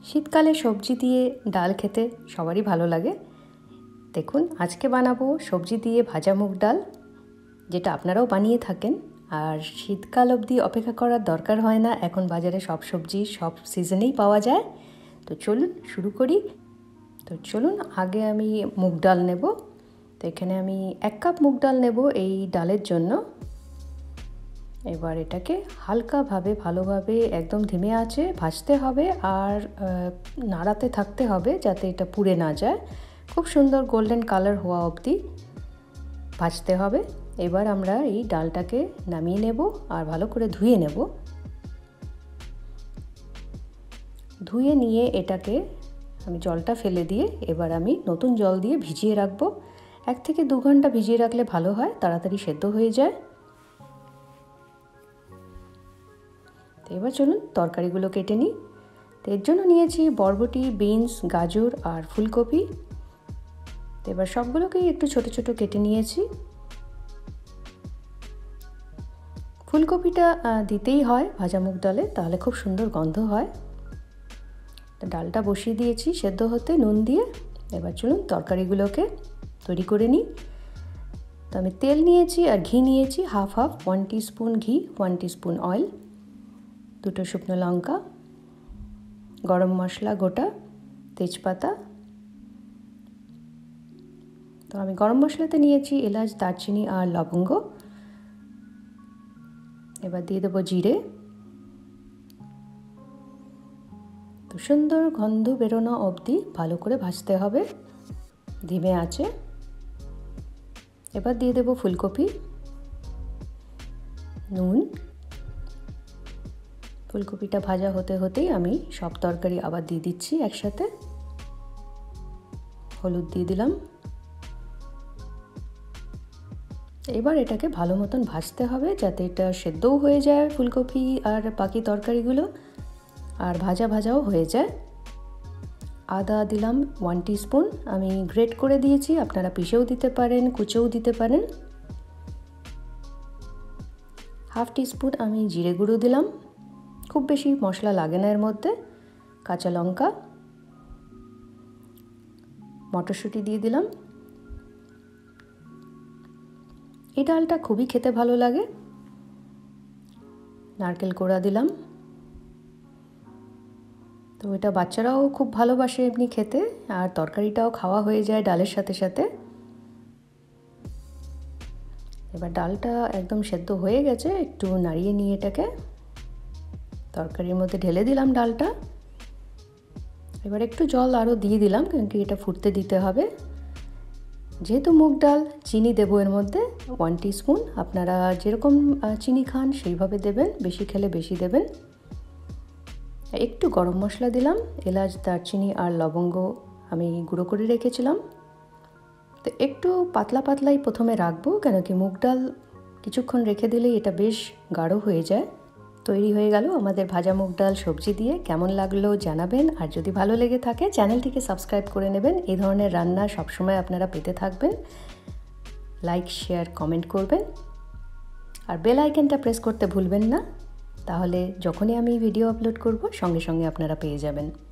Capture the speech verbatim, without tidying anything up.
শীতকালে সবজি দিয়ে ডাল খেতে সবারই ভালো লাগে। দেখুন আজকে বানাবো সবজি দিয়ে ভাজা মুগ ডাল, যেটা আপনারাও বানিয়ে থাকেন। আর শীতকাল অবধি অপেক্ষা করার দরকার হয় না, এখন বাজারে সব সবজি সব সিজনেই পাওয়া যায়। তো চলুন শুরু করি। তো চলুন আগে আমি মুগ ডাল নেব। তো এখানে আমি এক কাপ মুগ ডাল নেব এই ডালের জন্য। এবার এটাকে হালকাভাবে ভালোভাবে একদম ধিমে আঁচে ভাজতে হবে আর নাড়াতে থাকতে হবে যাতে এটা পুড়ে না যায়। খুব সুন্দর গোল্ডেন কালার হওয়া অবধি ভাজতে হবে। এবার আমরা এই ডালটাকে নামিয়ে নেব আর ভালো করে ধুয়ে নেব। ধুয়ে নিয়ে এটাকে আমি জলটা ফেলে দিয়ে এবার আমি নতুন জল দিয়ে ভিজিয়ে রাখবো। এক থেকে দু ঘন্টা ভিজিয়ে রাখলে ভালো হয়, তাড়াতাড়ি সেদ্ধ হয়ে যায়। তো এবার চলুন তরকারিগুলো কেটে নিই। তো এর জন্য নিয়েছি বরবটি, বিনস, গাজর আর ফুলকপি। তো এবার সবগুলোকেই একটু ছোট ছোট কেটে নিয়েছি। ফুলকপিটা দিতেই হয় ভাজা মুগ ডালে, তাহলে খুব সুন্দর গন্ধ হয়। তো ডালটা বসিয়ে দিয়েছি সেদ্ধ হতে নুন দিয়ে। এবার চলুন তরকারিগুলোকে তৈরি করে নিই। তো আমি তেল নিয়েছি আর ঘি নিয়েছি হাফ হাফ, ওয়ান টিস্পুন ঘি, ওয়ান টিস্পুন অয়েল, দুটো শুকনো লঙ্কা, গরম মশলা গোটা, তেজপাতা। তো আমি গরম মশলাতে নিয়েছি এলাচ, দারচিনি আর লবঙ্গ। এবার দিয়ে দেবো জিরে। তো সুন্দর গন্ধ বেরোনো অবধি ভালো করে ভাজতে হবে ধিমে আঁচে। এবার দিয়ে দেবো ফুলকপি, নুন। ফুলকপিটা ভাজা হতে হতেই আমি সব তরকারি আবার দিয়ে দিচ্ছি একসাথে। হলুদ দিয়ে দিলাম। এবার এটাকে ভালো মতন ভাজতে হবে যাতে এটা সেদ্ধও হয়ে যায় ফুলকপি আর বাকি তরকারিগুলো, আর ভাজা ভাজাও হয়ে যায়। আদা দিলাম ওয়ান টিস্পুন, আমি গ্রেট করে দিয়েছি, আপনারা পিষেও দিতে পারেন, কুচেও দিতে পারেন। হাফ টিস্পুন আমি জিরে গুঁড়ো দিলাম, খুব বেশি মশলা লাগে না এর মধ্যে। কাঁচা লঙ্কা, মটরশুঁটি দিয়ে দিলাম। এই ডালটা খুবই খেতে ভালো লাগে। নারকেল কোড়া দিলাম। তো এটা বাচ্চারাও খুব ভালোবাসে এমনি খেতে, আর তরকারিটাও খাওয়া হয়ে যায় ডালের সাথে সাথে। এবার ডালটা একদম সেদ্ধ হয়ে গেছে, একটু নাড়িয়ে নিয়ে এটাকে তরকারির মধ্যে ঢেলে দিলাম ডালটা। এবার একটু জল আরও দিয়ে দিলাম, কারণ কি এটা ফুটতে দিতে হবে। যেহেতু মুগ ডাল, চিনি দেবো এর মধ্যে ওয়ান টিস্পুন। আপনারা যেরকম চিনি খান সেইভাবে দেবেন, বেশি খেলে বেশি দেবেন। একটু গরম মশলা দিলাম, এলাচ, দারচিনি আর লবঙ্গ আমি গুঁড়ো করে রেখেছিলাম। তো একটু পাতলা পাতলাই প্রথমে রাখবো, কেন কি মুগ ডাল কিছুক্ষণ রেখে দিলেই এটা বেশ গাঢ় হয়ে যায়। তৈরি হয়ে গেল আমাদের ভাজা মুগ ডাল সবজি দিয়ে। কেমন লাগলো জানাবেন, আর যদি ভালো লেগে থাকে চ্যানেলটিকে সাবস্ক্রাইব করে নেবেন। এই ধরনের রান্না সবসময় আপনারা পেতে থাকবেন। লাইক, শেয়ার, কমেন্ট করবেন আর বেল আইকনটা প্রেস করতে ভুলবেন না, তাহলে যখনই আমি ভিডিও আপলোড করব সঙ্গে সঙ্গে আপনারা পেয়ে যাবেন।